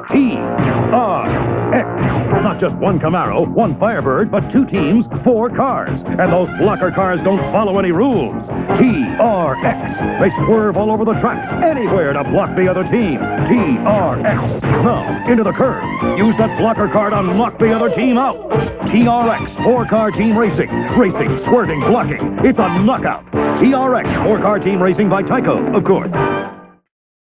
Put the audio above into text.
TRX. Not just one Camaro, one Firebird, but 2 teams, 4 cars. And those blocker cars don't follow any rules. TRX. They swerve all over the track, anywhere to block the other team. TRX. Now, into the curve. Use that blocker car to knock the other team out. TRX, 4-car team racing. Racing, swerving, blocking. It's a knockout. TRX, 4-car team racing by Tyco, of course.